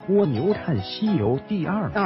蜗牛探西游第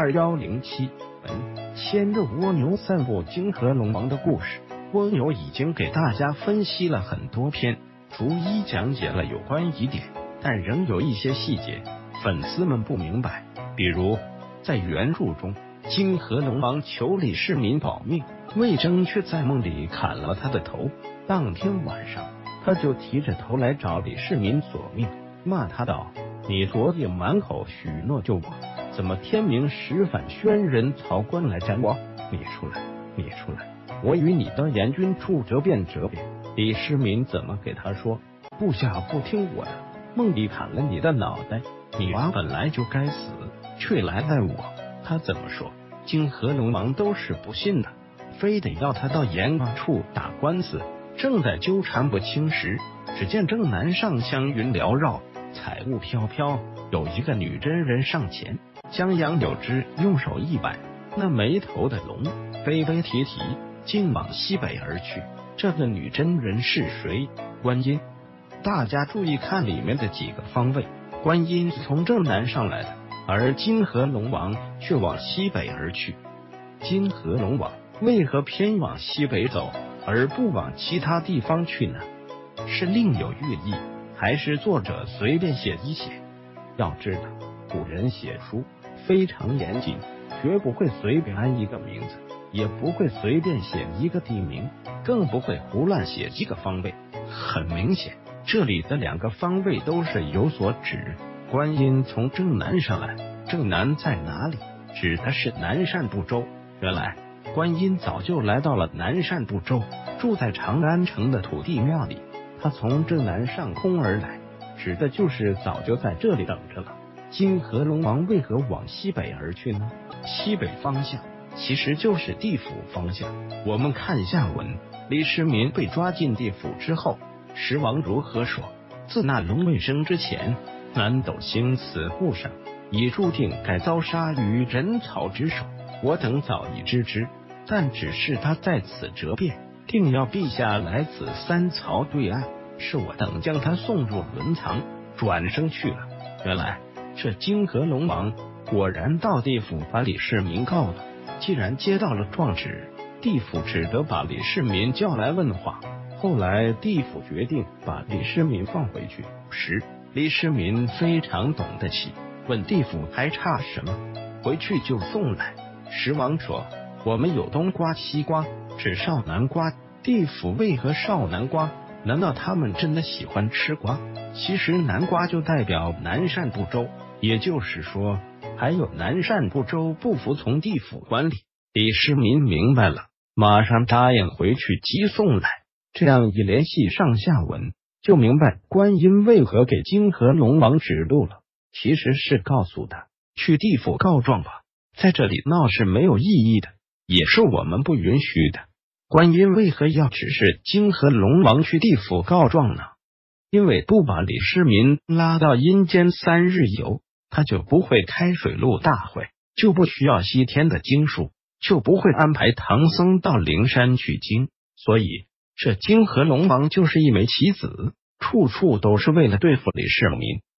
22107文，牵着蜗牛散步泾河龙王的故事。蜗牛已经给大家分析了很多篇，逐一讲解了有关疑点，但仍有一些细节粉丝们不明白。比如在原著中，泾河龙王求李世民保命，魏征却在梦里砍了他的头。当天晚上，他就提着头来找李世民索命，骂他道：你昨夜满口许诺救我，怎么天明时反宣人曹官来斩我？你出来，你出来，我与你的阎君处折变折变。李世民怎么给他说？部下不听我的，梦里砍了你的脑袋，你娃本来就该死，却来害我。他怎么说？泾河龙王都是不信的，非得要他到阎王处打官司。正在纠缠不清时，只见正南上香云缭绕，彩雾飘飘，有一个女真人上前，将杨柳枝用手一摆，那没头的龙悲悲啼啼，竟往西北而去。这个女真人是谁？观音。大家注意看里面的几个方位，观音从正南上来的，而泾河龙王却往西北而去。泾河龙王为何偏往西北走，而不往其他地方去呢？是另有寓意，还是作者随便写一写？要知道，古人写书非常严谨，绝不会随便安一个名字，也不会随便写一个地名，更不会胡乱写一个方位。很明显，这里的两个方位都是有所指。观音从正南上来，正南在哪里？指的是南赡部洲。原来观音早就来到了南赡部洲，住在长安城的土地庙里。他从正南上空而来，指的就是早就在这里等着了。泾河龙王为何往西北而去呢？西北方向其实就是地府方向。我们看下文，李世民被抓进地府之后，时王如何说？自那龙未生之前，南斗星此路上，已注定该遭杀于人曹之手。我等早已知之，但只是他在此折变，定要陛下来此三曹对岸，是我等将他送入轮藏，转生去了。原来这泾河龙王果然到地府把李世民告了。既然接到了状纸，地府只得把李世民叫来问话。后来地府决定把李世民放回去时，李世民非常懂得起，问地府还差什么，回去就送来。时王说，我们有冬瓜、西瓜，只少南瓜。地府为何少南瓜？难道他们真的喜欢吃瓜？其实南瓜就代表南赡部洲，也就是说还有南赡部洲不服从地府管理。李世民明白了，马上答应回去即送来。这样一联系上下文，就明白观音为何给泾河龙王指路了。其实是告诉他，去地府告状吧，在这里闹是没有意义的，也是我们不允许的。观音为何要指示泾河龙王去地府告状呢？因为不把李世民拉到阴间3日游，他就不会开水陆大会，就不需要西天的经书，就不会安排唐僧到灵山取经。所以这泾河龙王就是一枚棋子，处处都是为了对付李世民。